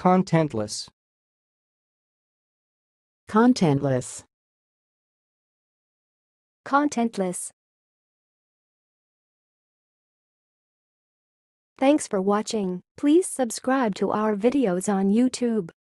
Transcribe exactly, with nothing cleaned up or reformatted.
contentless, contentless, contentless. Thanks for watching. Please subscribe to our videos on YouTube.